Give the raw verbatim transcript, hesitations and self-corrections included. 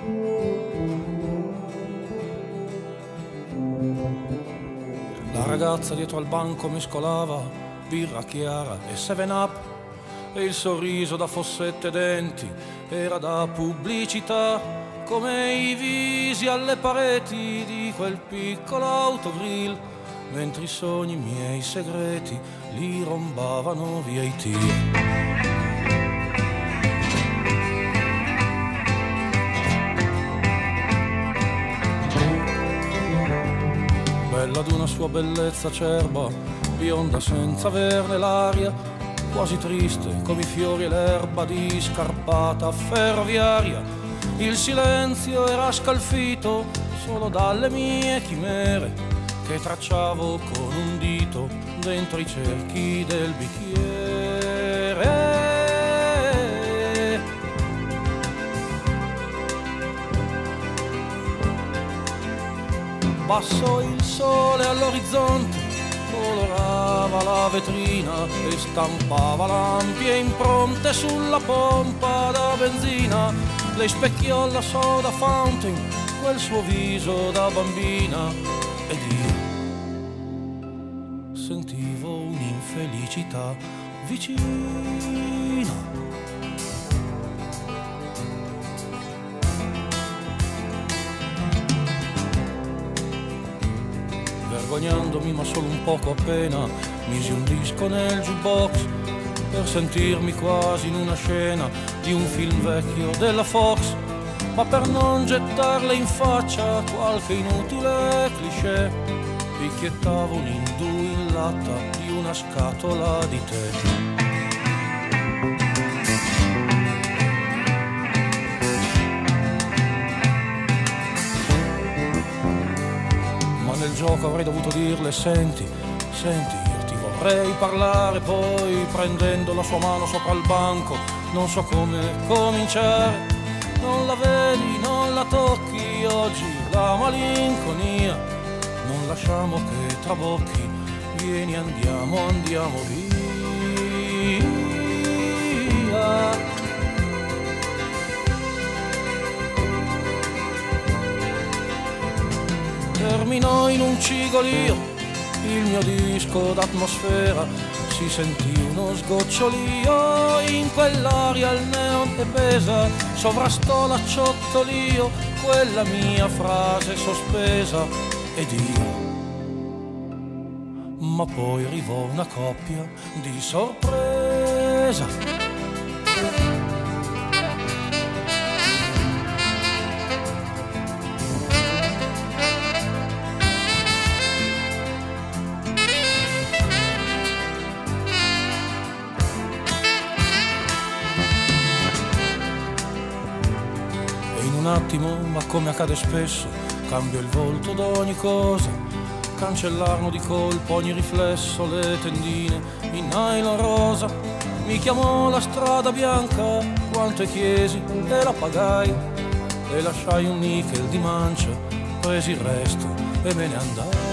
La ragazza dietro al banco mescolava birra chiara e seven up e il sorriso da fossette denti era da pubblicità, come i visi alle pareti di quel piccolo autogrill, mentre i sogni miei segreti li rombavano via i tir. Bella d'una sua bellezza acerba, bionda senza averne l'aria, quasi triste come i fiori e l'erba di scarpata ferroviaria. Il silenzio era scalfito solo dalle mie chimere che tracciavo con un dito dentro i cerchi del bicchiere. Basso il sole all'orizzonte colorava la vetrina e stampava lampie impronte sulla pompa da benzina. Le specchiò la soda fountain, quel suo viso da bambina, ed io sentivo un'infelicità vicina. Vergognandomi ma solo un poco appena, misi un disco nel jukebox per sentirmi quasi in una scena di un film vecchio della Fox, ma per non gettarle in faccia qualche inutile cliché, picchiettavo un indù in latta di una scatola di tè. Nel gioco avrei dovuto dirle: senti, senti, io ti vorrei parlare. Poi prendendo la sua mano sopra il banco non so come cominciare. Non la vedi, non la tocchi oggi la malinconia, non lasciamo che trabocchi, vieni andiamo, andiamo via. Terminò in un cigolio il mio disco d'atmosfera, si sentì uno sgocciolio in quell'aria, il neon che pesa sovrastò l'acciottolio, quella mia frase sospesa, ed io. Ma poi arrivò una coppia di sorpresa. Un attimo, ma come accade spesso, cambio il volto d'ogni cosa, cancellarono di colpo ogni riflesso le tendine in nylon rosa. Mi chiamò la strada bianca, quanto chiesi e la pagai, e lasciai un nickel di mancia, presi il resto e me ne andai.